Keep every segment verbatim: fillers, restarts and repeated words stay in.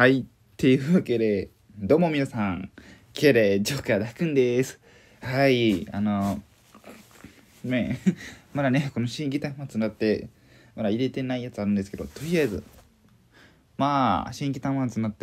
はい。っていうわけで、どうも皆さん、ケレジョーカーダくんです。はい。あの、ね、まだね、この新規端末になって、まだ入れてないやつあるんですけど、とりあえず、まあ、新規端末になって、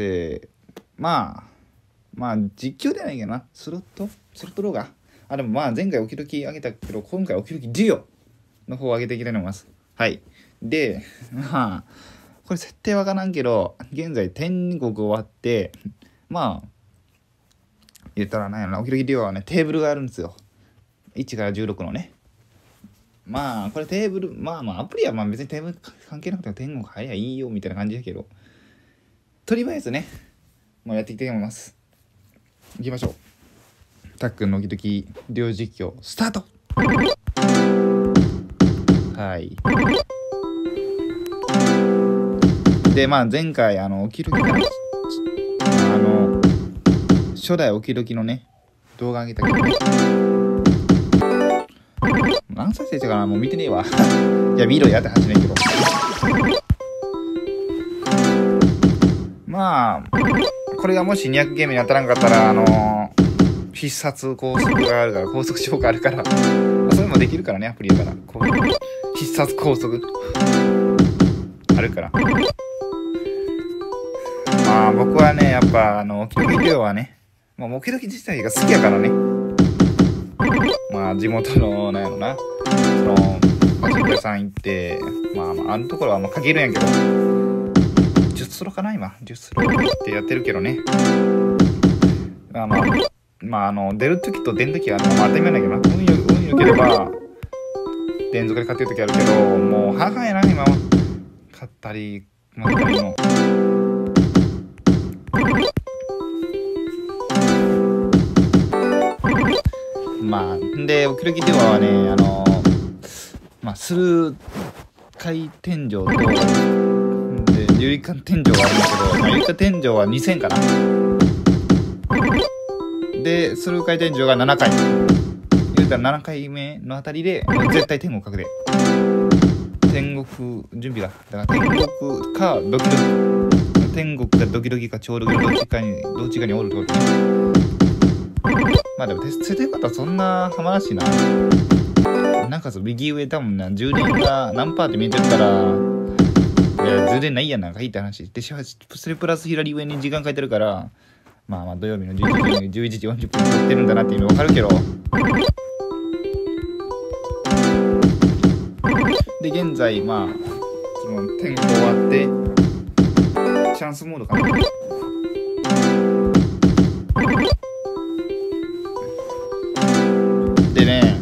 まあ、まあ、実況ではないけどな、スロットスロット動画あ、でもまあ、前回おきどき上げたけど、今回おきどきデュオの方を上げていきたいと思います。はい。で、まあ、これ設定わからんけど、現在天国終わって、まあ、言ったら何やろな、おきどきデュオはね、テーブルがあるんですよ。いちからじゅうろくのね。まあ、これテーブル、まあまあ、アプリはまあ別にテーブル関係なくても天国入りゃいいよみたいな感じだけど、とりあえずね、もうやっていきたいと思います。いきましょう。たっくんのおきどきデュオ実況、スタート。はい。で、まあ前回、あの、おきどきかな、あの、初代おきどきのね、動画上げたけど、何歳生したかな、もう見てねえわ。いや、見ろやって話ねんけど。まあ、これがもしにひゃくゲームに当たらんかったら、あのー、必殺高速があるから、高速消化あるから、まあ、それもできるからね、アプリだから。こう必殺高速あるから。まあ、僕はね、やっぱ、あの、おきどきデュオはね、まあ、おきどき自体が好きやからね。まあ、地元の、なんやろな、その、パチンコ屋さん行って、まあ、まあ、あのところはまあ限るんやけど、じゅうスロかな、今。じゅうスロってやってるけどね。まあまあ、まあ、あの、出るときと出んときは、まあ、当たり前だけどな。運よ、運よければ、連続で勝ってるときあるけど、もう、半々やな、今は。勝ったり、負けたりの。まあ、で、おきどきデュオはね、あの、まあ、する回天井と、で、ゆりか天井があるんだけど、まあ、ゆりか天井はにせんかな。で、する回天井がななかい。言うたらななかいめのあたりで、絶対天国確定。天国、準備が。だから天国か、ドキドキ。天国かドキドキか超ドキドキどっちかに、どっちかにおるってことね。まあでも、設定方そんなハマらしいな。なんかそう、右上多分な、充電が何パーって見えてるから、いや、充電ないやん、なんかいいって話。で、それプラス左上に時間書いてるから、まあまあ土曜日のじゅういちじ、じゅういちじよんじゅっぷんに撮ってるんだなっていうのわかるけど。で、現在、まあ、その、天候終わって、チャンスモードかな。でね、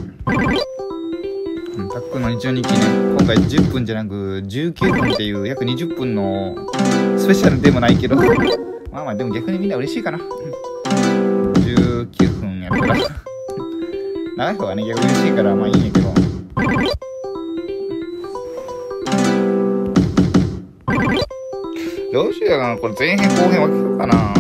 たっくんの日曜日記ね、今回じゅっぷんじゃなくじゅうきゅうふんっていう約にじゅっぷんのスペシャルでもないけど、まあまあでも逆にみんな嬉しいかな。じゅうきゅうふんやったら長い方がね、逆に嬉しいからまあいいんやけど。どうしようかな、これ前編後編分けようかな。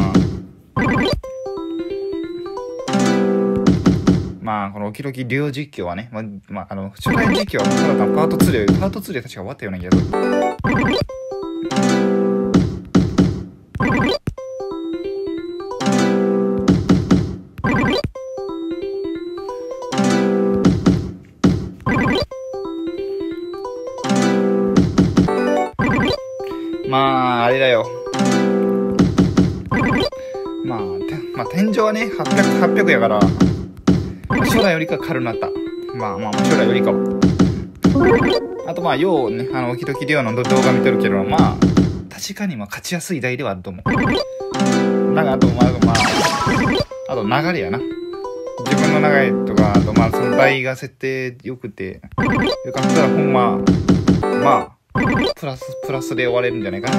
まあ、このおきどきデュオ実況はね、まあ、まあ、あの、初代実況はただ単パートツーで、パートツーで確か終わったような気がする。まあ、あれだよ。まあ、まあ、天井はね、はっぴゃく、はっぴゃくやから、初代よりか軽くなった。まあまあ、初代よりかも。あとまあ、ようね、あの、おきどきデュオの動画見てるけど、まあ、確かにまあ、勝ちやすい台ではあると思う。なんか、あとまあ、まあ、あと流れやな。自分の流れとか、あとまあ、その台が設定良くて、よかったらほんま、まあ、プラス、プラスで終われるんじゃないかな。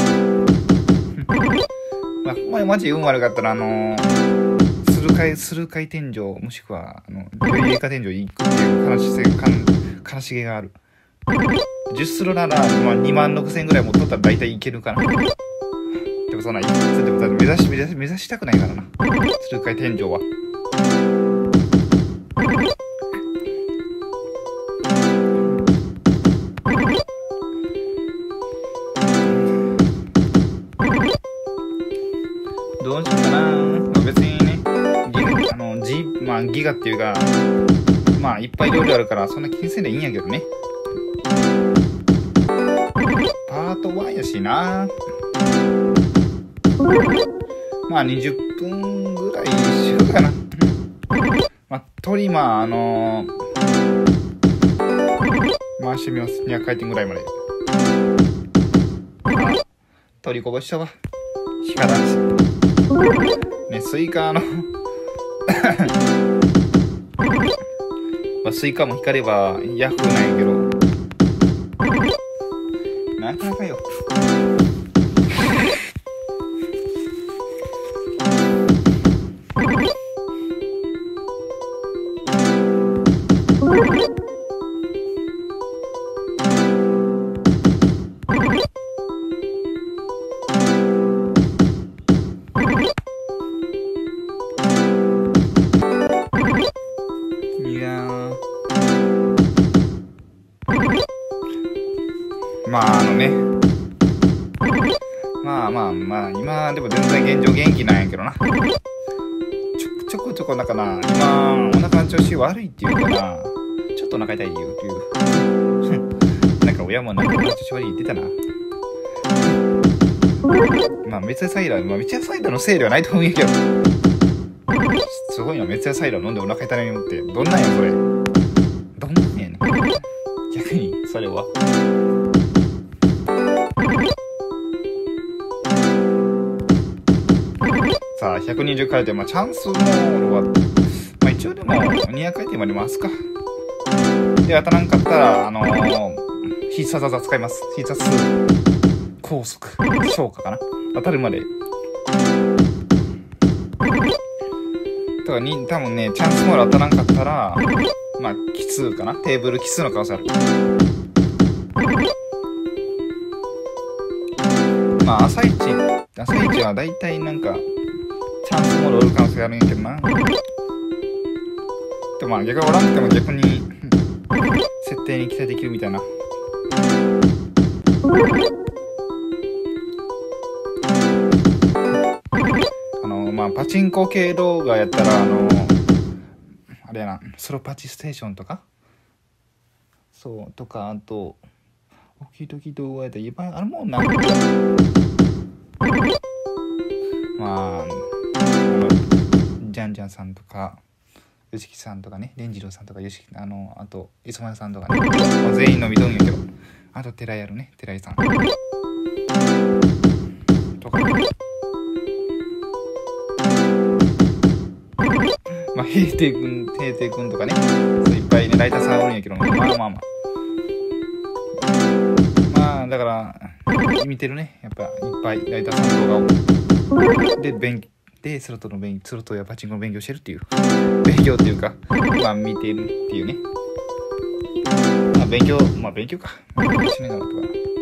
まあ、ほんまにマジ運悪かったら、あのー、する回、する回天井、もしくは、あの、ゆりか天井行くっていう悲しせ、かん、悲しげがある。じゅうスロなら、まあ、にまんろくせんぐらい持っとったら大体いけるかな。でもそんな、でも目指し、目指し、目指したくないからな。する回天井は。 まあ、別にね、ギガ、あの、G、まあ、ギガっていうか、まあ、いっぱい料理あるから、そんな気にせんでいいんやけどね。パートワンやしな。まあ、にじゅっぷんぐらいしようかな。まあ、鳥、まあ、あのー、回してみます。にひゃく回転ぐらいまで。取りこぼしたわ。仕方ないし。ね、スイカのまあ、スイカも光ればヤフーなんやけど。なかなかよ。まああのね、まあまあまあ今でも全然現状元気なんやけどな。ちょちょこちょこなんかな、今お腹の調子悪いっていうかな、ちょっとお腹痛いっていうっていうなんか親もなんかお腹調子悪い言ってたな。まあメツヤサイダー、まあメツヤサイダーのせいではないと思うんやけど、すごいな。メツヤサイダー飲んでお腹痛いのってどんなんやそれ。どんなんやねん逆にそれは。さあひゃくにじゅう回転、まあチャンスモールはまあ一応でもにひゃく回転まで回すか。で当たらんかったらあのー、必殺技使います。必殺高速消化かな、当たるまで。だからに多分ねチャンスモール当たらんかったらまあ奇数かな、テーブル奇数の可能性ある。まあ朝一朝一はだいたいなんかチャンスモールおる可能性あるんやけどな。でもまあ逆におらんくても逆に設定に期待できるみたいな。あのまあパチンコ系動画やったらあのあれやな、ソロパチステーションとかそうとか、あとオキドキ動画やったらいっぱいあるもんな。まあジャンジャンさんとかヨシキさんとかね、レンジローさんとかヨシキ、あのあと磯丸さんとかね、まあ、全員の見とんやけど、あと寺井やるね、寺井さんとか、まあ平定君平定君とかね、そういっぱいねライターさんおるんやけど、まあまあまあまあだから見てるね、やっぱいっぱいライターさんの動画をで勉強でスロットの勉スロットやパチンコの勉強してるっていう勉強っていうかまあ見てるっていうね、まあ勉強まあ勉強か勉強しながらとか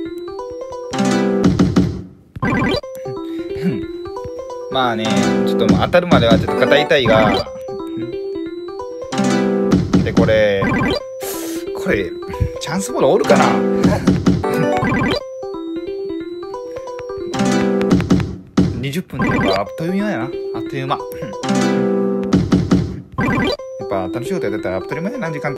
まあねちょっともう当たるまではちょっと肩痛いが、でこれこれチャンスボールおるかなにじゅっぷんでやっぱあっという間やな、あっという間やっぱ楽しいことやってたらあっという間やな、時間って。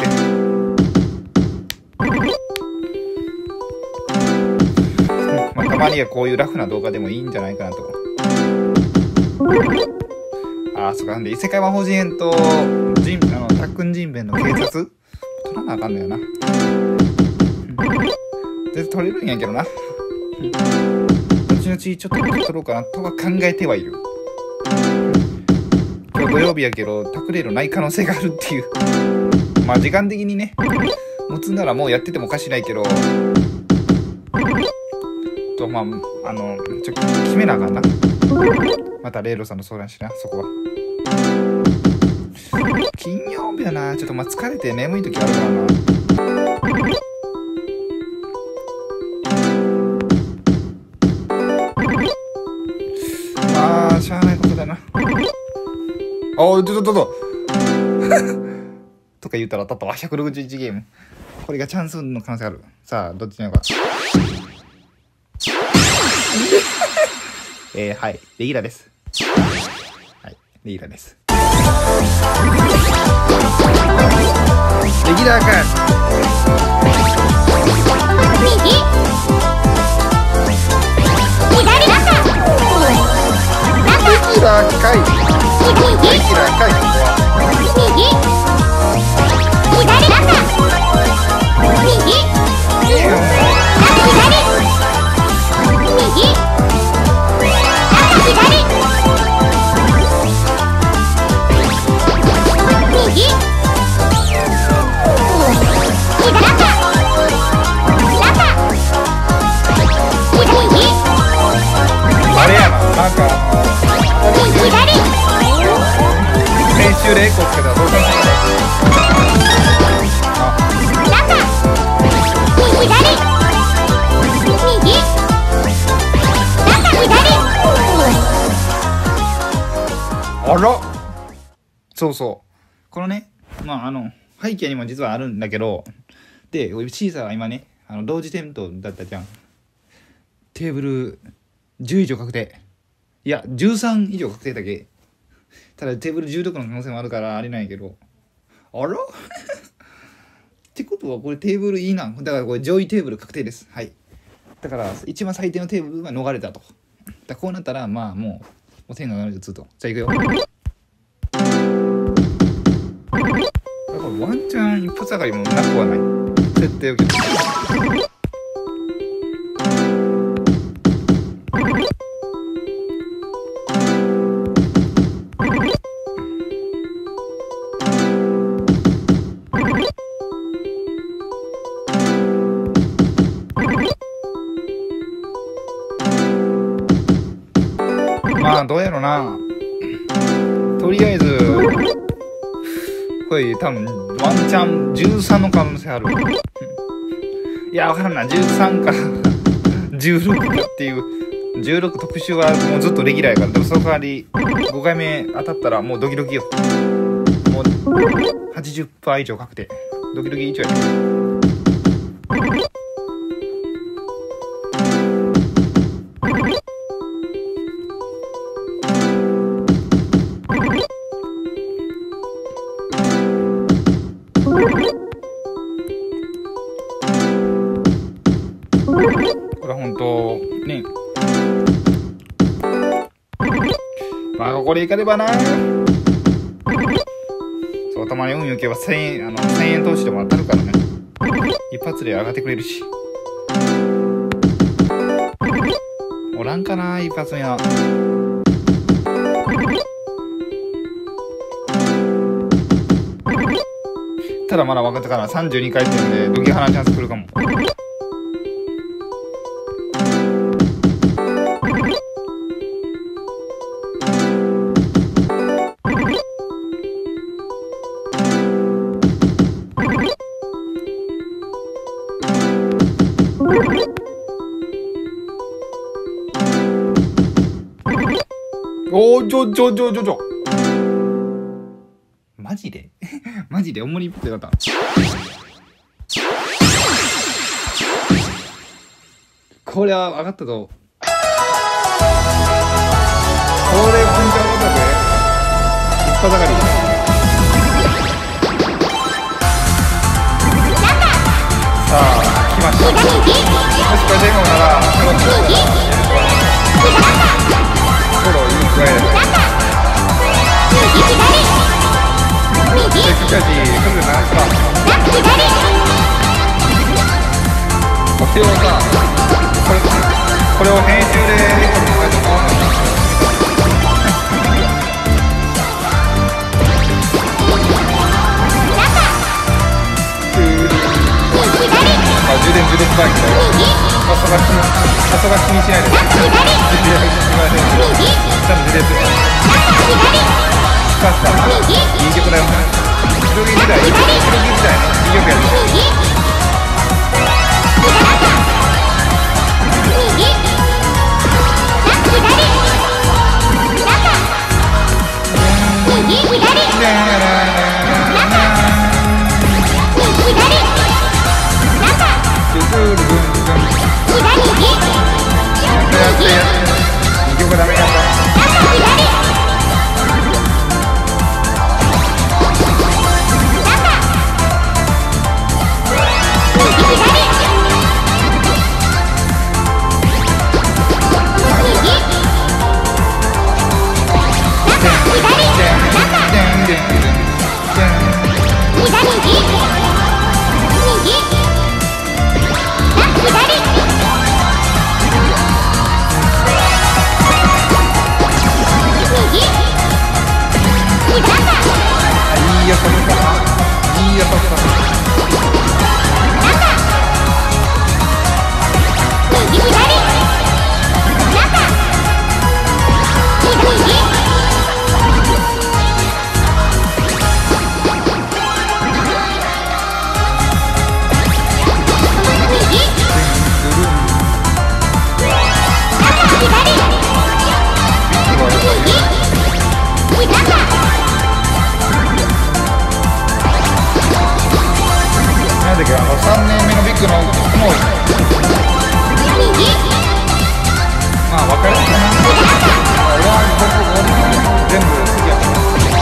まあたまにはこういうラフな動画でもいいんじゃないかなと。ああ、そうか。なんで異世界魔法陣編とジンあのタックンジンベンの警察取らなあかんのよな。全然取れるんやけどな。後々ちょっと取ろうかなとは考えてはいる。今日土曜日やけどタクレールない可能性があるっていう。まあ時間的にね持つならもうやっててもおかしないけど、とまああのちょっと決めなあかんな。またレイロさんの相談しな、そこは。金曜日やな、ちょっとまあ疲れて眠い時あるからな。まあしゃあないことだな。ああ、ちょっとちょっととか言ったら当たったわ。ひゃくろくじゅういちゲーム。これがチャンスの可能性ある。さあどっちにやろうか。えー、はいレギュラーです。はいレギュラーです。レギュラーか。 右左中レギュラーかい。レギュラーかい。 右左中右左右中左あれやな、なんか練習でエコーつけたらどうかな。あら、そうそう、このね、まああの背景にも実はあるんだけど、でシーサーは今ね、あの同時点灯だったじゃん。テーブルじゅう以上確定、いやじゅうさん以上確定だけ。ただテーブルじゅうろくの可能性もあるからあれないけど、あらってことはこれテーブルいいな。だからこれ上位テーブル確定です。はい、だから一番最低のテーブルが逃れたと。だこうなったらまあもうお天が上がるずっと。じゃあいくよ。ワンチャン一発上がりもなくはない。絶対受けてまあどうやろな。とりあえずこれ多分ワンチャンじゅうさんの可能性ある。いや分からんな、じゅうさんかじゅうろくかっていう。じゅうろく特集はもうずっとレギュラーやから。でもその代わりごかいめ当たったらもうドキドキよ。もう はちじゅっパーセント 以上確定。ドキドキ以上や。これ本当ね、まあこれいかればな。そう、たまに運良ければせんえん、あのせんえん投資でも当たるからね。一発で上がってくれるし。おらんかな一発目は。ただまだ分かったからさんじゅうにかいってんでドキハナチャンス来るかも。おー、ちょちょちょちょちょマジでマジで重り一発でよかった。これは上がったぞ。これポイント上がったぜ。一発上がり。さあ来ました。もしこれでもならフォローフォローいいくらいだ。セクシャジー来るなさ。お手をさ、これこれを編集でエコーに変えてもらわない。あ、充電充電バイクだよ。あそが気にあそが気にしないで。ちゃんと充電する。いい曲だよ。広げ時代、広げ時代、いい曲やる。いい曲ダメやった。 右右ラ左右左中いいよ、それか。いいよ、それか。 右左中右右なんだっけ、あのさんねんめのビッグのもうまあ分かるかな。俺は僕俺は全部好きやから。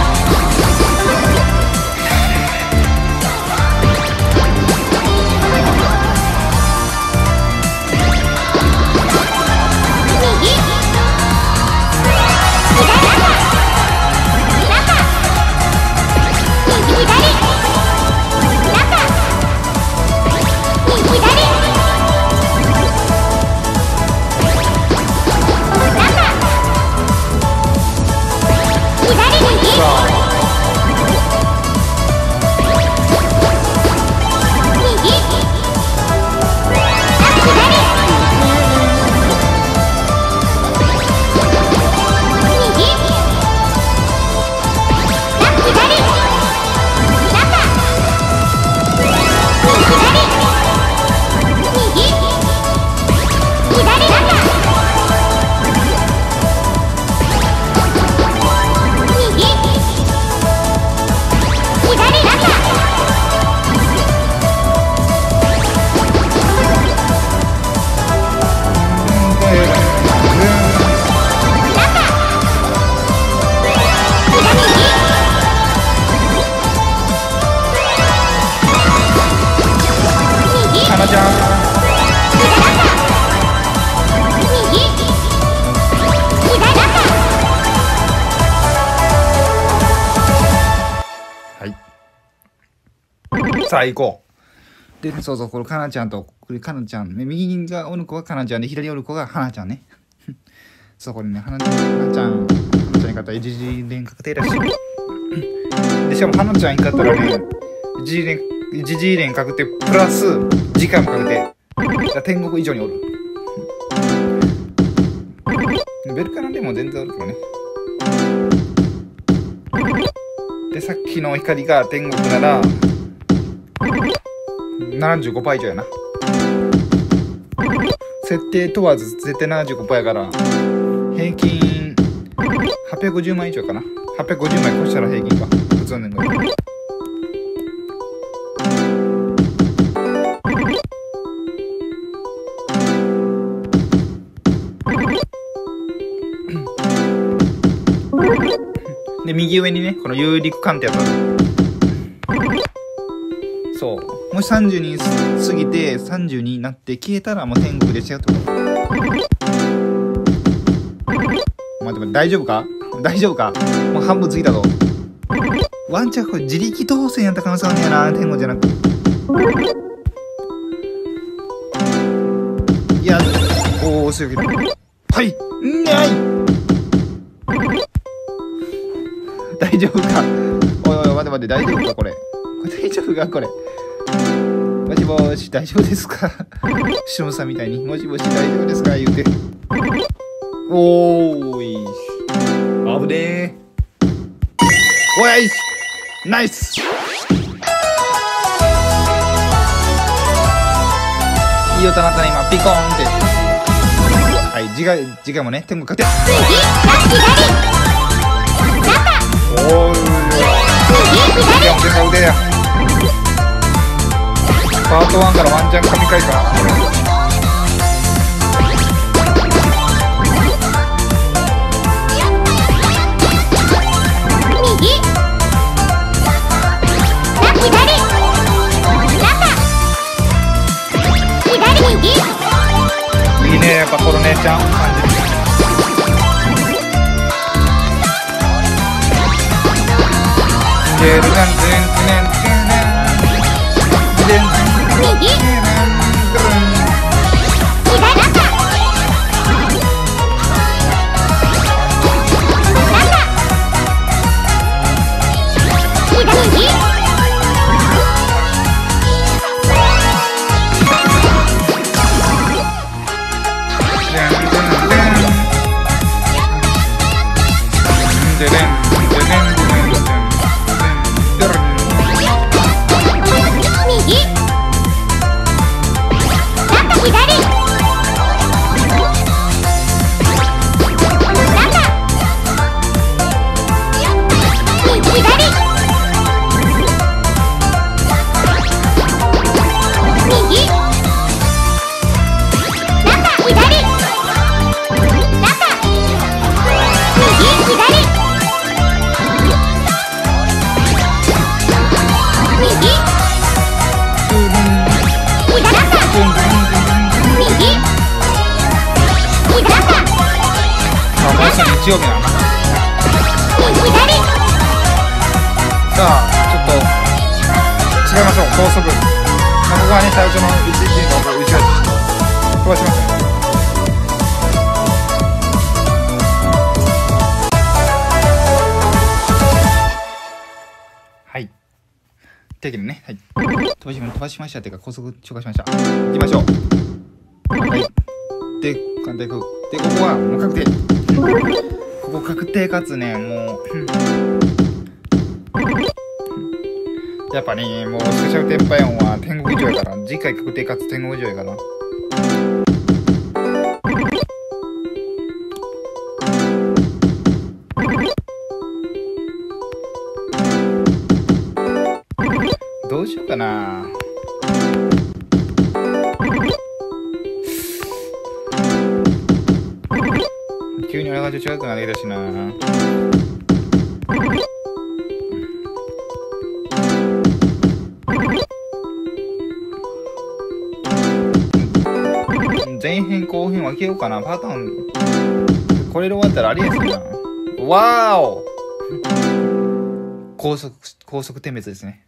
さあ行こう。で、そうそう、これかなちゃんと、これかなちゃん、ね、右がおる子がかなちゃんで、左おる子がはなちゃんね。そう、これね、はなちゃん、はなちゃん、はなちゃんに勝ったら一次連確定らしい。で、しかもはなちゃんに勝ったらね、一次連、一次連確定プラス、時間も確定。だから天国以上におる。ベルカナでも全然おるけどね。で、さっきの光が天国なら、ななじゅうごパーセント以上やな。設定問わず絶対 ななじゅうごパーセント やから平均はっぴゃくごじゅうまん以上かな。はっぴゃくごじゅうまん越したら平均か普通の年号で右上にねこの有力鑑定やったそうもしさんじゅうに過ぎてさんじゅうにになって消えたらもう天国で違うと思う。まあでも大丈夫か大丈夫かもう半分過ぎたぞ。ワンチャンこれ自力当選やった可能性あるんやな天国じゃなくいやおお強いけどはいない大丈夫かおいおい待て待て大丈夫かこれこれ大丈夫かこれもしもし大丈夫ですかしのぶさんみたいにもしもし大丈夫ですか言うておーいあぶねーおいしナイスいい音なったね今ピコーンってはい次回次回もね天国勝ておーい次回も全部腕やパートワンからワンチャン神回か右左左右いいねやっぱこの姉ちゃん感じ日曜日なの。さあちょっと違いましょう。高速、まあ、ここはね最初のいちいちの後ろ飛ばしますね。はい、適宜ね、はい、飛ばし飛ばしましたっていうか高速紹介しました。行きましょう。はい、でででここはもう確定、ここ確定かつね、もうやっぱね、もうスペシャルテンパイオンは天国以上やから、次回確定かつ天国以上やから。どうしようかな。急に俺が近くなってきたしな。前編後編分けようかな。パターンこれで終わったらありえんすな。わーお、高速高速点滅ですね。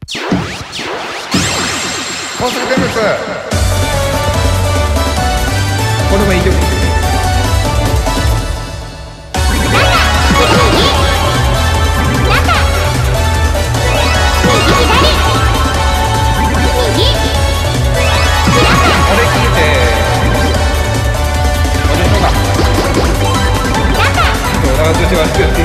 高速点滅、これもいい曲。これ聞いて俺のが俺が調子悪くやって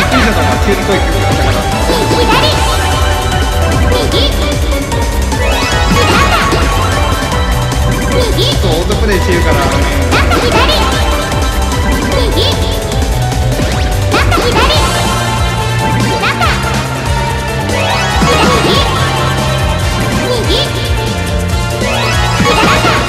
びっくりしたかな、急に声聞こえたから。 右ちょっとオートプレイしてるからね。 中左右中左中左右左中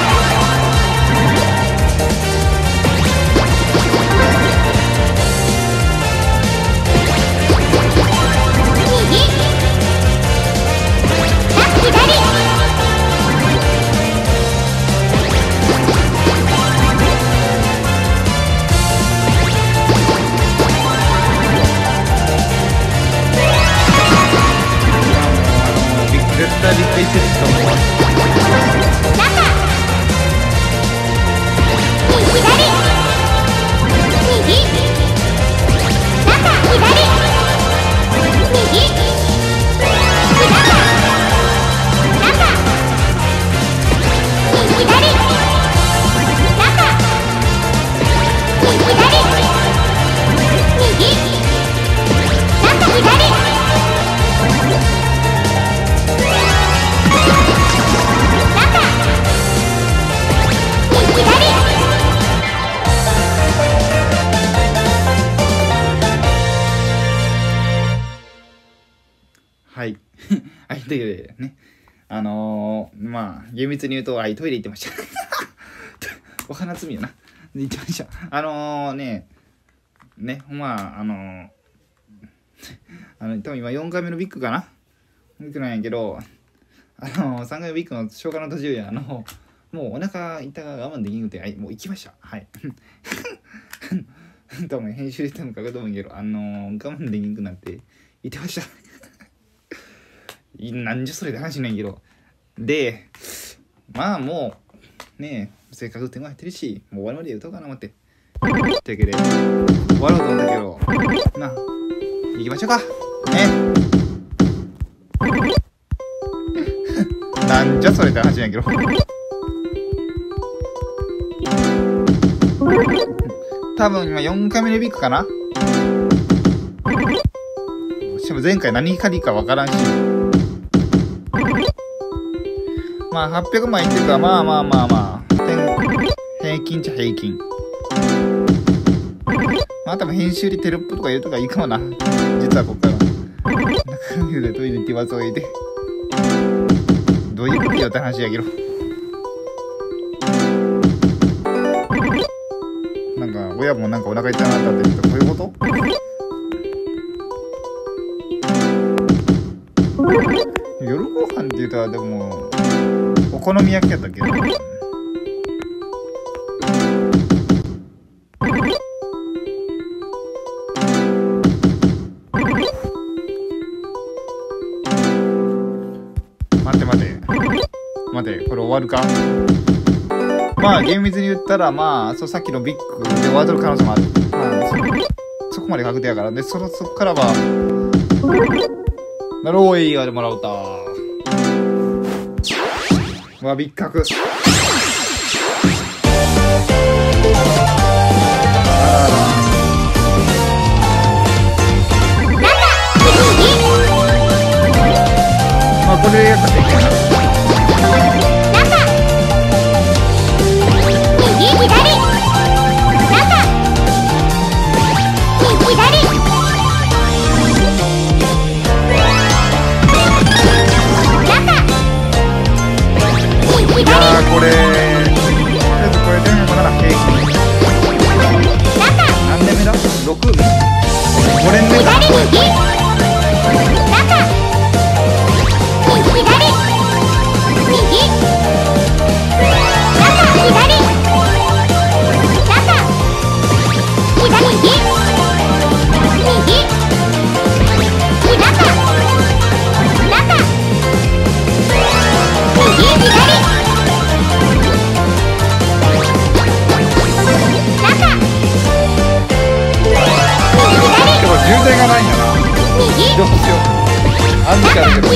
絶対びっくりしてる人もはいはい、ということでね、あのー、まあ厳密に言うと、はい、トイレ行ってましたお花摘みやな行ってました。あのー、ねねまああのー、あの多分今よんかいめのビッグかなビッグなんやけど、あのー、さんかいめビッグの消化の途中や、あのもうお腹痛が我慢できんくて、はい、もう行きました。はい多分編集してもかかと思うけど、あのー、我慢できんくなって行ってましたなんじゃそれで話しないけど、でまあもうねえせっかく手が入ってるし、もう終わりまで言うとうかな思って、というわけで終わろうと思ったけど、な行きましょうかねなんじゃそれって話なんやけど多分今よんかいめのビッグかな。しかも前回何借りかわからんし、まあはっぴゃくまいっていうか、まあまあまあまあ平均っちゃ平均。まあ多分編集でテロップとか言うとかいいかもな、実はこっから中身でトイレ行ってますおいで、どういうことよって話やけど、なんか親もなんかお腹痛くなったって言うと、こういうこと？夜ご飯って言うと、でもお好み焼きやったっけど、待って待って待って、これ終わるか。まあ厳密に言ったら、まあそうさっきのビッグで終わる可能性もある、まあ、そ, そこまで確定やから、で そ, そこからはなるおいがでもらうたわ、ビッグまあこれやったらできないな。いやーこれとりあえずこれでもなら平均何年目だ ろく? ごねんめだ。渋滞がないんだな。どうしよう。あんただけど。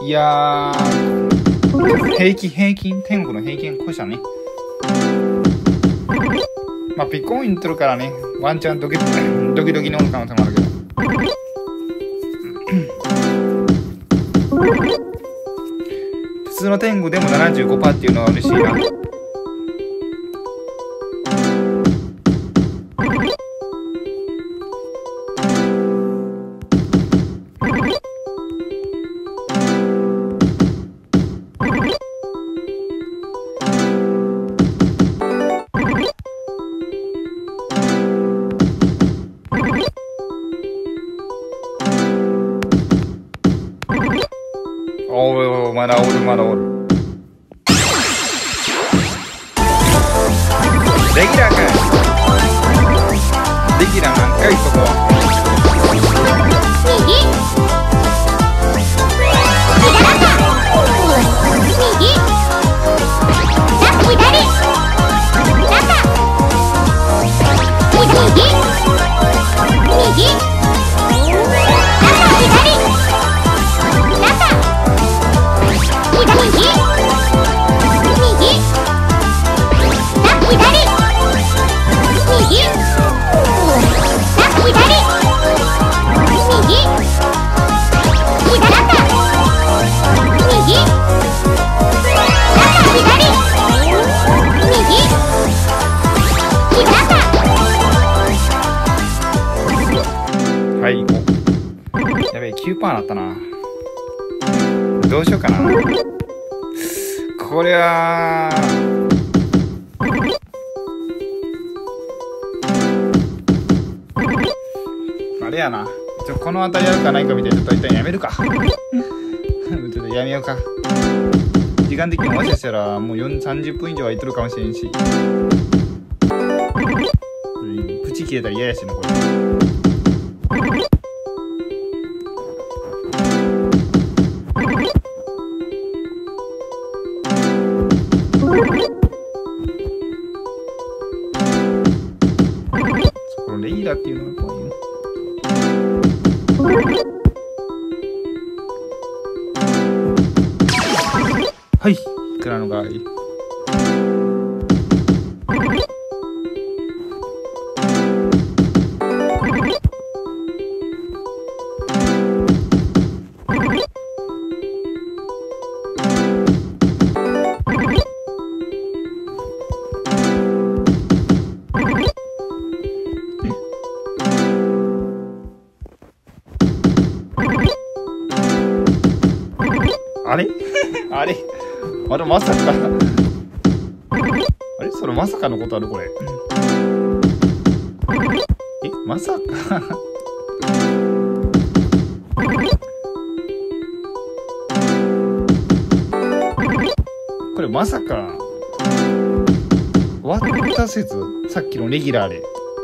いやー、平均、平均、天国の平均越したね。まあ、ピコインとるからね、ワンチャンドキドキドキの可能性もあるけど。普通の天狗でも ななじゅうごパーセント っていうのは嬉しいな。おいおい、まだおるまだおる。レギュラーかい。レギュラーなんかいそこは。 右はい、おやべえ きゅうパーセント なったな。どうしようかな。これはあれやな。ちょこの辺りあるかないかみたいな。ちょっと一旦やめるか。ちょっとやめようか。時間的にもしかしたらもうよんさんじゅっぷん以上はいっとるかもしれんし、プチ切れたら嫌やしなこれ。そこのレイラっていうのが怖いよ。はい、いくらのがいい。あれあれあれまさかあれそれまさかのことあるこれ。えまさかこれまさか渡せずさっきのレギュラーで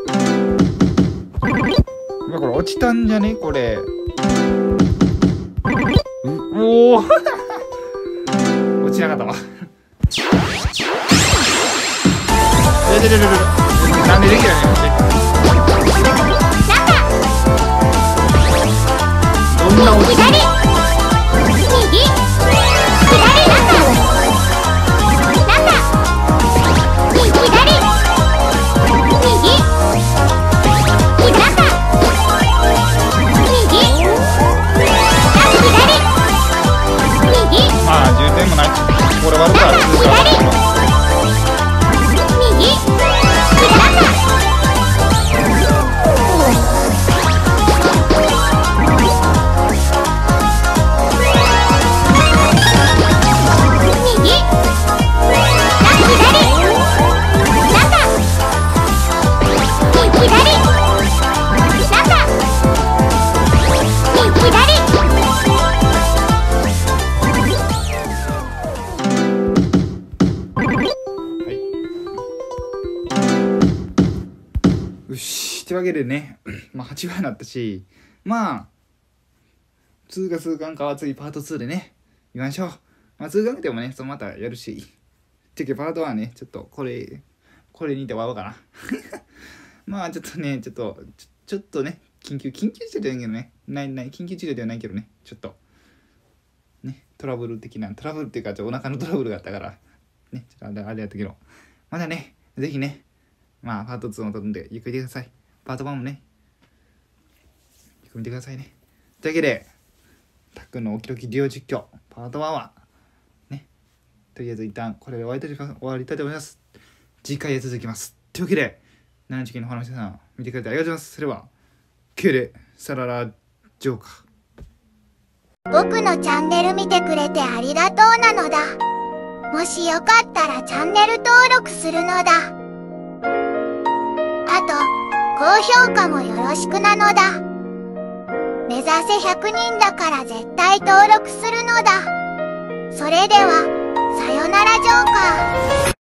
これ落ちたんじゃねこれ。うおー落ちなかったわ。でででででなんでできないの。どんな落ち。 左右左中中右左右まあじゅうてんもない。これ悪くは通過。よし、というわけでね、まあはちわになったし、まあ通過数巻かは次パートツーでね言いましょう。まあ通過でもねそのまたやるし、てけパートはねちょっとこれこれにて終わろうかな。まあちょっとねちょっとちょちょっとね緊急緊急治療じゃないけどねないない緊急治療ではないけどねちょっとね、トラブル的な、トラブルっていうか、ちょっとお腹のトラブルがあったから、ね、ちょっとあれあれやったけど、まだね、ぜひね、まあ、パートツーも撮るんで、ゆっくり見てください。パートワンもね、ゆっくり見てくださいね。というわけで、たっくんのおきどきデュオ実況、パートワンは、ね、とりあえず一旦これで終わりたいと終わりたいと思います。次回へ続きます。というわけで、ななじきの話さん、見てくれてありがとうございます。それは、キュレ、サララ、ジョーカー。 僕のチャンネル見てくれてありがとうなのだ。もしよかったらチャンネル登録するのだ。あと、高評価もよろしくなのだ。目指せひゃくにんだから絶対登録するのだ。それでは、さよならジョーカー。